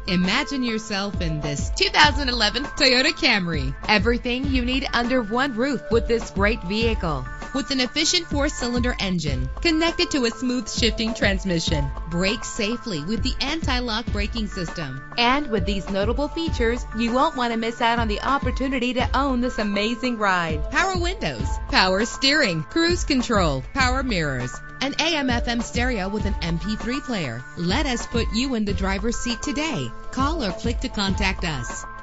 Imagine yourself in this 2011 Toyota Camry. Everything you need under one roof with this great vehicle. With an efficient 4-cylinder engine connected to a smooth shifting transmission, brake safely with the anti-lock braking system. And with these notable features, you won't want to miss out on the opportunity to own this amazing ride. Power windows, power steering, cruise control, power mirrors, an AM/FM stereo with an MP3 player. Let us put you in the driver's seat today. Call or click to contact us.